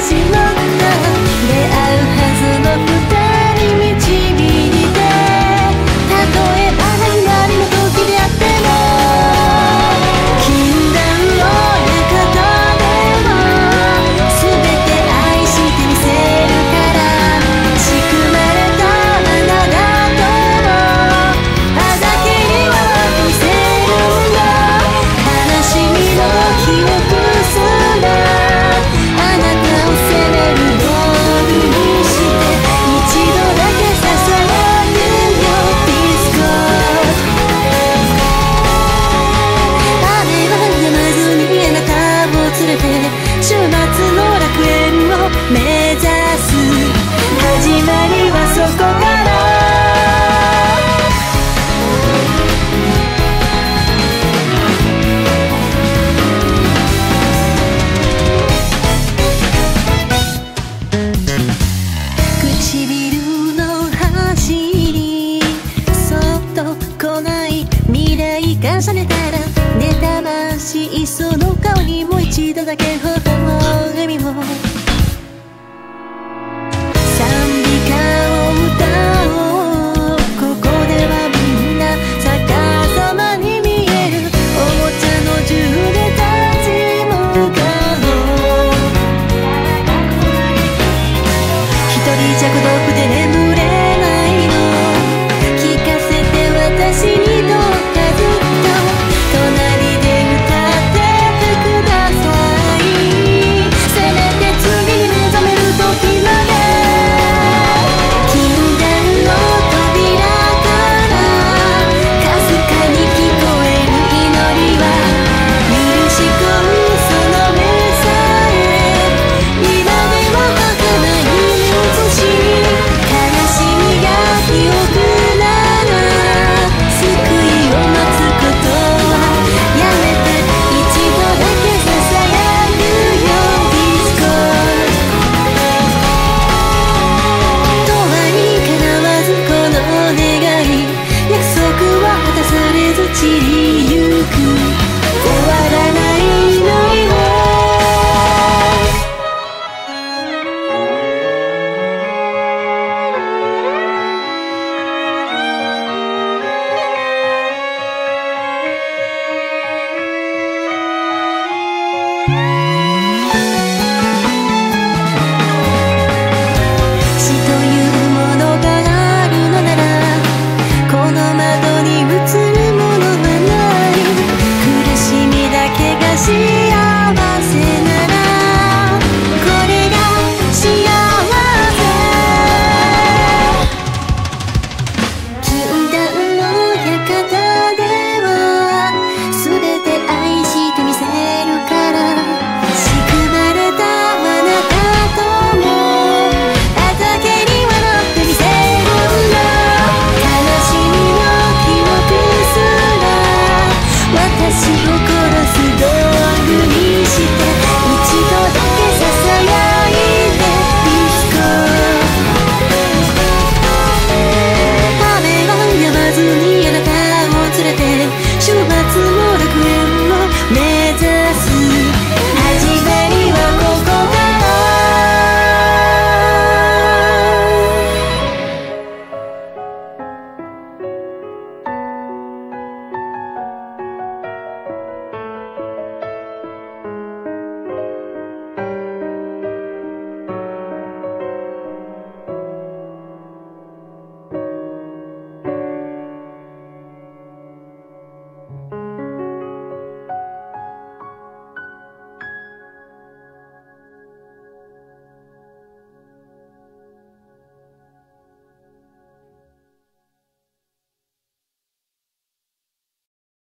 しろと出会うはずの二人導いて、たとえば何々の時であっても禁断の館でも全て愛してみせるから、仕組まれたあなたともあだけには見せるんだ。悲しみの記憶すらあなたを責める道具にして一度だけささやくよディスコ。雨は止まずにあなたを連れて週末の楽園を目指す。始まりはそこから。唇の端にそっと来ない未来重ねたら妬ましいその顔にもう一度だけ